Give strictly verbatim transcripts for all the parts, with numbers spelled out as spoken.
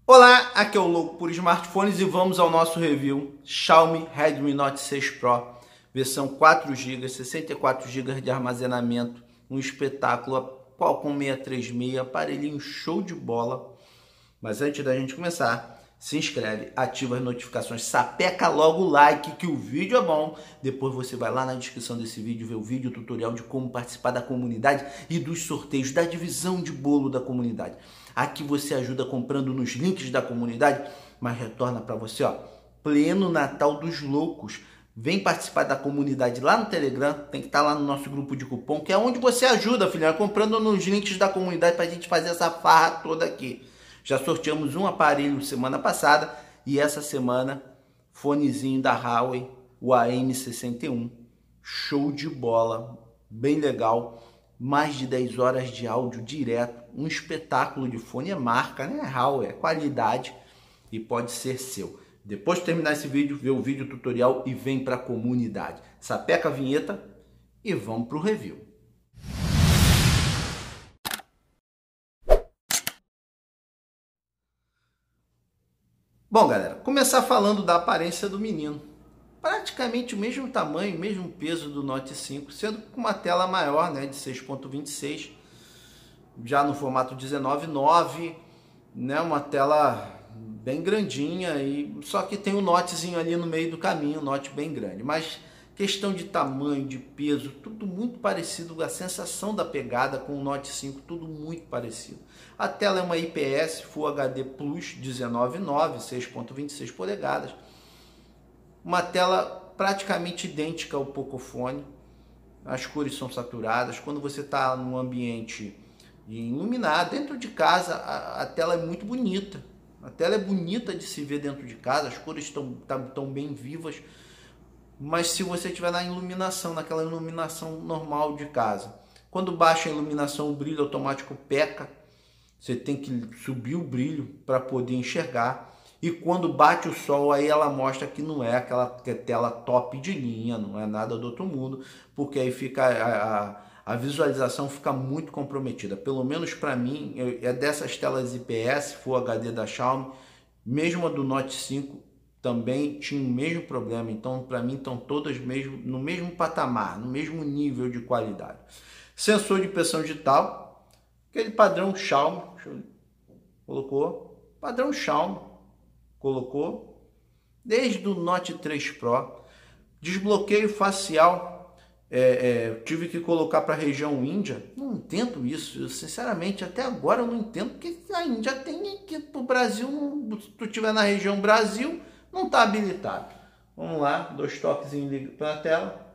Olá, aqui é o Louco por Smartphones e vamos ao nosso review Xiaomi Redmi Note seis Pro, versão quatro gigas, sessenta e quatro gigas de armazenamento, um espetáculo, Qualcomm seiscentos e trinta e seis, aparelhinho show de bola. Mas antes da gente começar, se inscreve, ativa as notificações, sapeca logo o like que o vídeo é bom. Depois você vai lá na descrição desse vídeo ver o vídeo tutorial de como participar da comunidade e dos sorteios, da divisão de bolo da comunidade. Aqui você ajuda comprando nos links da comunidade, mas retorna para você, ó, pleno Natal dos loucos. Vem participar da comunidade lá no Telegram, tem que estar lá no nosso grupo de cupom, que é onde você ajuda, filhão, comprando nos links da comunidade para a gente fazer essa farra toda aqui. Já sorteamos um aparelho semana passada e essa semana, fonezinho da Huawei, o A M sessenta e um. Show de bola, bem legal. Mais de dez horas de áudio direto, um espetáculo de fone, é marca, né? Huawei, é qualidade e pode ser seu. Depois de terminar esse vídeo, vê o vídeo tutorial e vem para a comunidade. Sapeca a vinheta e vamos para o review. Bom, galera, começar falando da aparência do menino. Praticamente o mesmo tamanho, mesmo peso do Note cinco, sendo com uma tela maior, né, de seis ponto vinte e seis, já no formato dezenove nove, né, uma tela bem grandinha, e só que tem um Notezinho ali no meio do caminho, um Note bem grande. Mas questão de tamanho, de peso, tudo muito parecido, a sensação da pegada com o Note cinco, tudo muito parecido. A tela é uma I P S Full H D Plus dezenove nove, seis ponto vinte e seis polegadas. Uma tela praticamente idêntica ao Pocophone. As cores são saturadas. Quando você está num ambiente iluminado, dentro de casa, a, a tela é muito bonita. A tela é bonita de se ver dentro de casa, as cores estão tão bem vivas. Mas se você estiver na iluminação, naquela iluminação normal de casa, quando baixa a iluminação, o brilho automático peca. Você tem que subir o brilho para poder enxergar. E quando bate o sol, aí ela mostra que não é aquela tela top de linha, não é nada do outro mundo, porque aí fica a, a, a visualização fica muito comprometida. Pelo menos para mim, é dessas telas I P S Full H D da Xiaomi, mesmo a do Note cinco também tinha o mesmo problema. Então, para mim, estão todas mesmo, no mesmo patamar, no mesmo nível de qualidade. Sensor de impressão digital, aquele padrão Xiaomi, colocou, padrão Xiaomi, colocou, desde o Note três Pro. Desbloqueio facial, é, é, tive que colocar para a região Índia. Não entendo isso, eu, sinceramente, até agora eu não entendo, porque a Índia tem aqui para o Brasil, não, se tu estiver na região Brasil, não está habilitado. Vamos lá, dois toques para a tela.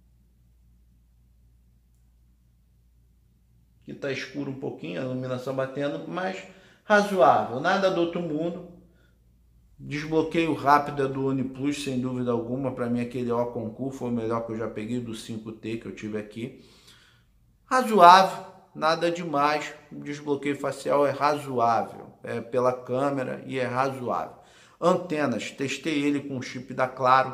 Aqui está escuro um pouquinho, a iluminação batendo, mas razoável, nada do outro mundo. Desbloqueio rápido é do OnePlus, sem dúvida alguma. Para mim, aquele O Concur foi o melhor que eu já peguei, do cinco T que eu tive aqui. Razoável, nada demais. O desbloqueio facial é razoável, é pela câmera e é razoável. Antenas, testei ele com o chip da Claro,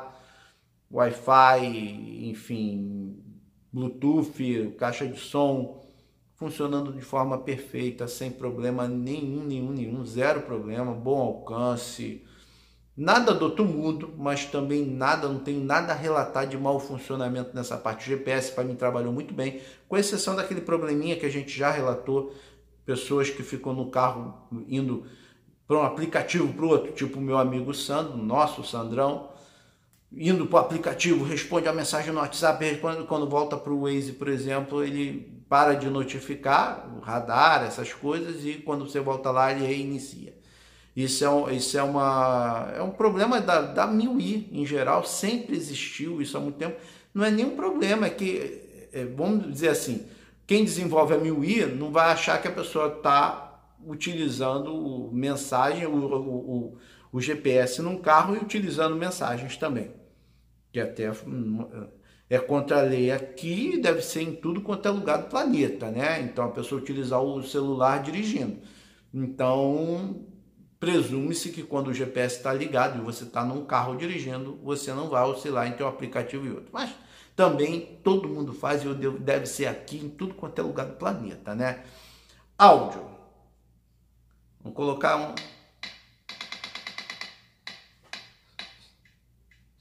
Wi-Fi, enfim, Bluetooth, caixa de som, funcionando de forma perfeita, sem problema nenhum, nenhum, nenhum, zero problema, bom alcance. Nada do outro mundo, mas também nada, não tenho nada a relatar de mau funcionamento nessa parte. O G P S para mim trabalhou muito bem, com exceção daquele probleminha que a gente já relatou, pessoas que ficam no carro indo para um aplicativo para o outro, tipo o meu amigo Sandro, nosso Sandrão, indo para o aplicativo, responde a mensagem no WhatsApp, responde, quando volta para o Waze, por exemplo, ele para de notificar o radar, essas coisas, e quando você volta lá, ele reinicia. Isso é um, isso é uma, é um problema da, da M I U I em geral, sempre existiu isso há muito tempo. Não é nenhum problema, é que, é, vamos dizer assim, quem desenvolve a M I U I não vai achar que a pessoa está utilizando mensagem, o, o, o, o G P S num carro e utilizando mensagens também. Que até é contra a lei aqui, deve ser em tudo quanto é lugar do planeta, né? Então a pessoa utilizar o celular dirigindo. Então, presume-se que quando o G P S está ligado e você está num carro dirigindo, você não vai oscilar entre um aplicativo e outro. Mas também todo mundo faz e deve ser aqui em tudo quanto é lugar do planeta, né? Áudio. Vamos colocar um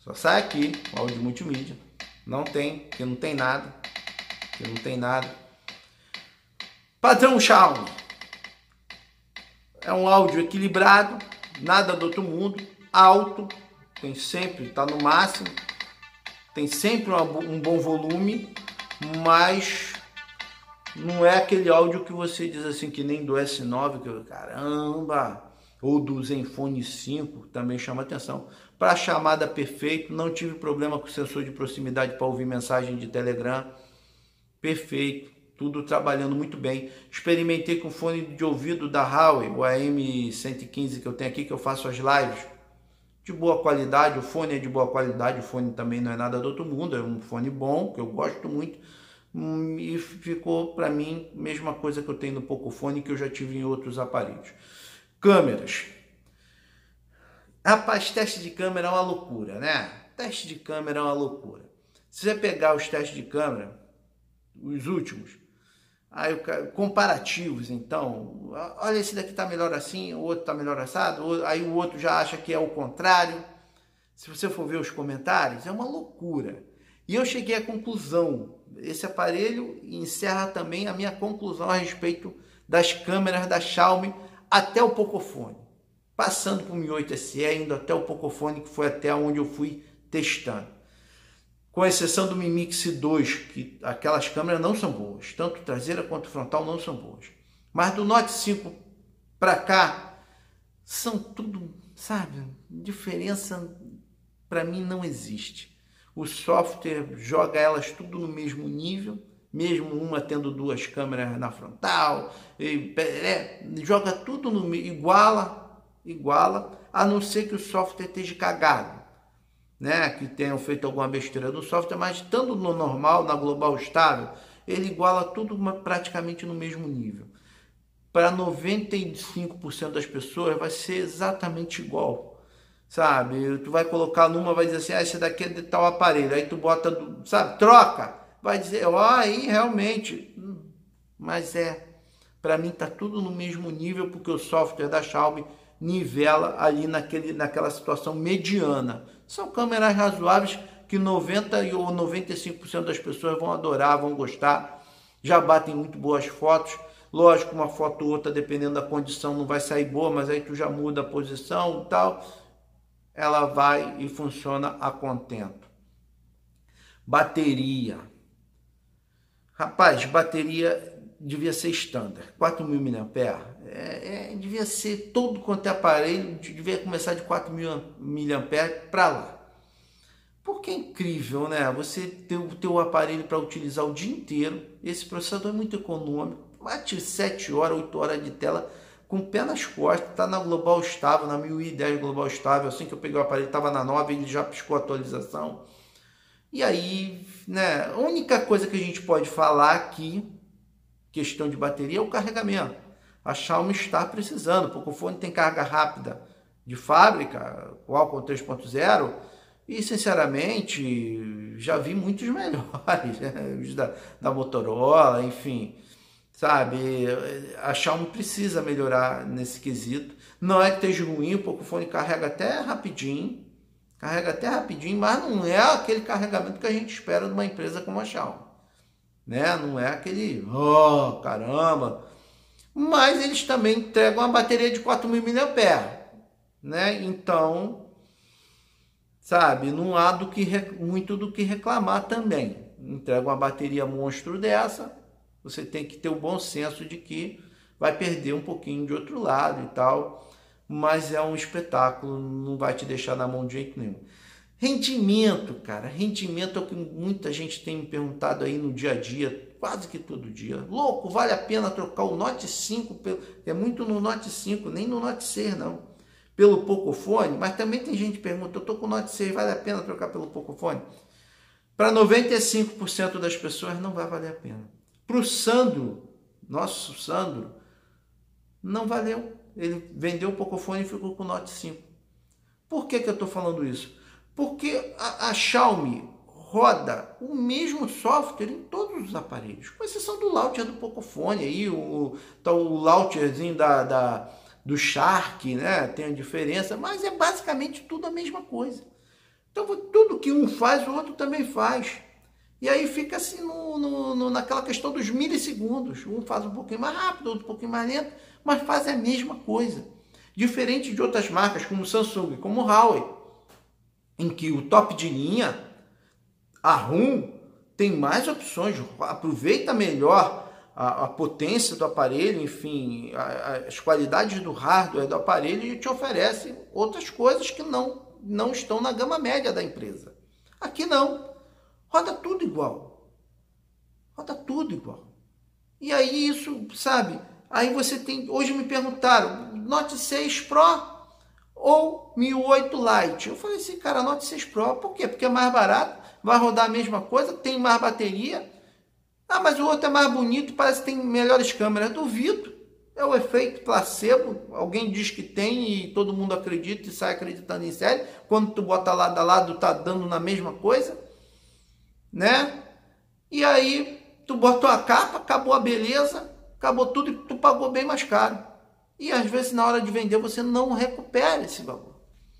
Só sai aqui o áudio multimídia. Não tem, que não tem nada. Que não tem nada. Padrão Xiaomi. É um áudio equilibrado, nada do outro mundo, alto, tem sempre, está no máximo, tem sempre uma, um bom volume, mas não é aquele áudio que você diz assim, que nem do S nove, que eu, caramba, ou do Zenfone cinco, também chama atenção. Para chamada perfeito, não tive problema com o sensor de proximidade para ouvir mensagem de Telegram, perfeito. Tudo trabalhando muito bem. Experimentei com fone de ouvido da Huawei, o A M cento e quinze que eu tenho aqui, que eu faço as lives. De boa qualidade, o fone é de boa qualidade, o fone também não é nada do outro mundo, é um fone bom, que eu gosto muito. E ficou para mim a mesma coisa que eu tenho no Pocophone, que eu já tive em outros aparelhos. Câmeras. Rapaz, teste de câmera é uma loucura, né? Teste de câmera é uma loucura. Se você pegar os testes de câmera, os últimos, aí, comparativos, então, olha, esse daqui tá melhor assim, o outro tá melhor assado, aí o outro já acha que é o contrário. Se você for ver os comentários, é uma loucura. E eu cheguei à conclusão, esse aparelho encerra também a minha conclusão a respeito das câmeras da Xiaomi até o Pocophone, passando por Mi oito S E, indo até o Pocophone, que foi até onde eu fui testando. Com exceção do Mi Mix dois, que aquelas câmeras não são boas. Tanto traseira quanto frontal não são boas. Mas do Note cinco para cá, são tudo, sabe? Diferença para mim não existe. O software joga elas tudo no mesmo nível, mesmo uma tendo duas câmeras na frontal, e, é, joga tudo no iguala, iguala, a não ser que o software esteja cagado. Né, que tenham feito alguma besteira no software, mas estando no normal, na global estável, ele iguala tudo praticamente no mesmo nível. Para noventa e cinco por cento das pessoas vai ser exatamente igual, sabe? Tu vai colocar numa, vai dizer assim, ah, esse daqui é de tal aparelho, aí tu bota, sabe, troca, vai dizer, ó, oh, aí realmente, mas é, para mim tá tudo no mesmo nível, porque o software da Xiaomi nivela ali naquele, naquela situação mediana. São câmeras razoáveis que noventa ou noventa e cinco por cento das pessoas vão adorar, vão gostar. Já batem muito boas fotos. Lógico, uma foto ou outra, dependendo da condição, não vai sair boa, mas aí tu já muda a posição e tal. Ela vai e funciona a contento. Bateria. Rapaz, bateria devia ser standard, quatro mil miliampères-hora. É, é, devia ser todo quanto é aparelho, devia começar de quatro mil miliampères-hora para lá. Porque é incrível, né? Você ter o teu aparelho para utilizar o dia inteiro, esse processador é muito econômico, bate sete horas, oito horas de tela com o pé nas costas, tá na global estável, na mil e dez global estável, assim que eu peguei o aparelho, estava na nove, ele já piscou a atualização. E aí, né, a única coisa que a gente pode falar aqui, questão de bateria, é o carregamento. A Xiaomi está precisando, o Pocophone tem carga rápida de fábrica, Qualcomm três ponto zero, e sinceramente já vi muitos melhores, né? Os da, da Motorola, enfim, sabe, a Xiaomi precisa melhorar nesse quesito. Não é que esteja ruim, o Pocophone carrega até rapidinho, carrega até rapidinho, mas não é aquele carregamento que a gente espera de uma empresa como a Xiaomi, né? Não é aquele, oh, caramba. Mas eles também entregam uma bateria de quatro mil miliampères-hora, né? Então, sabe, não há do que, muito do que reclamar também. Entrega uma bateria monstro dessa, você tem que ter o bom senso de que vai perder um pouquinho de outro lado e tal, mas é um espetáculo, não vai te deixar na mão de jeito nenhum. Rendimento, cara, rendimento é o que muita gente tem me perguntado aí no dia a dia, quase que todo dia. Louco, vale a pena trocar o Note cinco, pelo... é muito no Note cinco, nem no Note seis não, pelo Pocophone, mas também tem gente que pergunta, eu tô com o Note seis, vale a pena trocar pelo Pocophone? Para noventa e cinco por cento das pessoas não vai valer a pena. Para o Sandro, nosso Sandro, não valeu. Ele vendeu o Pocophone e ficou com o Note cinco. Por que que eu estou falando isso? Porque a, a Xiaomi roda o mesmo software em todos os aparelhos, com exceção do launcher do Pocophone, aí, o, tá o launcherzinho da, da, do Shark, né? Tem a diferença, mas é basicamente tudo a mesma coisa. Então, tudo que um faz, o outro também faz. E aí fica assim no, no, no, naquela questão dos milissegundos. Um faz um pouquinho mais rápido, outro um pouquinho mais lento, mas faz a mesma coisa. Diferente de outras marcas, como Samsung, como Huawei, em que o top de linha, a ROM, tem mais opções, aproveita melhor a, a potência do aparelho, enfim, a, as qualidades do hardware do aparelho e te oferece outras coisas que não, não estão na gama média da empresa. Aqui não. Roda tudo igual. Roda tudo igual. E aí isso, sabe? Aí você tem... Hoje me perguntaram, Note seis Pro ou Mi U oito Lite? Eu falei assim, cara, Note seis Pro. Por quê? Porque é mais barato, vai rodar a mesma coisa, tem mais bateria. Ah, mas o outro é mais bonito, parece que tem melhores câmeras. Duvido. É o efeito placebo. Alguém diz que tem e todo mundo acredita e sai acreditando em série. Quando tu bota lado a lado, tá dando na mesma coisa, né? E aí tu botou a capa, acabou a beleza, acabou tudo e tu pagou bem mais caro. E às vezes na hora de vender você não recupera esse valor.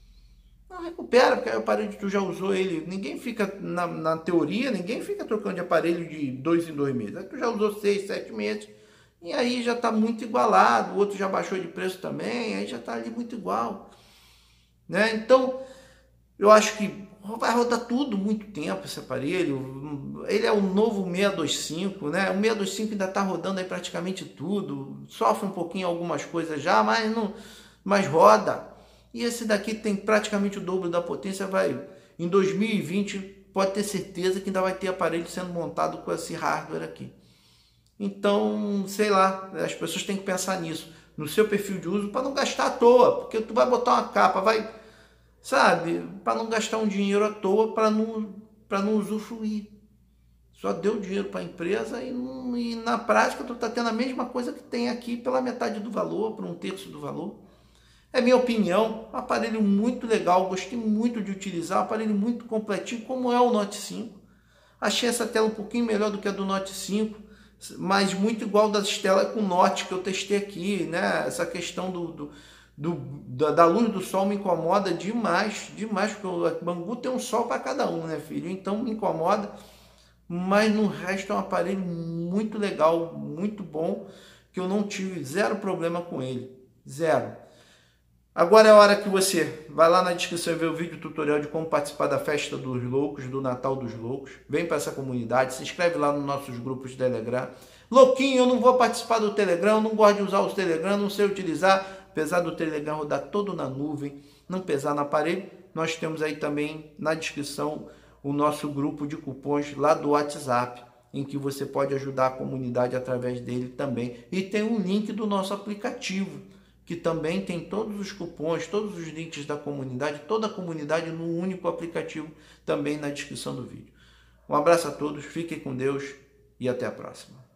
Não recupera, porque aí o aparelho tu já usou ele. Ninguém fica, na, na teoria, ninguém fica trocando de aparelho de dois em dois meses. Aí tu já usou seis, sete meses. E aí já está muito igualado. O outro já baixou de preço também. Aí já está ali muito igual. Né? Então, eu acho que vai rodar tudo muito tempo esse aparelho. Ele é o novo seiscentos e vinte e cinco, né? O seiscentos e vinte e cinco ainda está rodando aí praticamente tudo. Sofre um pouquinho algumas coisas já, mas, não, mas roda. E esse daqui tem praticamente o dobro da potência. Vai em dois mil e vinte, pode ter certeza que ainda vai ter aparelho sendo montado com esse hardware aqui. Então, sei lá, as pessoas têm que pensar nisso, no seu perfil de uso, para não gastar à toa. Porque tu vai botar uma capa, vai... Sabe, para não gastar um dinheiro à toa, para não, para não usufruir. Só deu dinheiro para a empresa e, não, e na prática tu está tendo a mesma coisa que tem aqui pela metade do valor, por um terço do valor. É minha opinião, um aparelho muito legal, gostei muito de utilizar, um aparelho muito completinho, como é o Note cinco. Achei essa tela um pouquinho melhor do que a do Note cinco, mas muito igual das telas com Note que eu testei aqui, né? Essa questão do... do Do, da, da luz do sol me incomoda demais, demais, porque o Bangu tem um sol para cada um, né, filho? Então me incomoda, mas no resto é um aparelho muito legal, muito bom, que eu não tive zero problema com ele, zero. Agora é a hora que você vai lá na descrição e vê o vídeo tutorial de como participar da festa dos loucos, do Natal dos loucos. Vem para essa comunidade, se inscreve lá nos nossos grupos de Telegram. Louquinho, eu não vou participar do Telegram, eu não gosto de usar os Telegram, não sei utilizar. Apesar do Telegram rodar todo na nuvem, não pesar no aparelho, nós temos aí também na descrição o nosso grupo de cupons lá do WhatsApp, em que você pode ajudar a comunidade através dele também. E tem um link do nosso aplicativo, que também tem todos os cupons, todos os links da comunidade, toda a comunidade num único aplicativo, também na descrição do vídeo. Um abraço a todos, fiquem com Deus e até a próxima.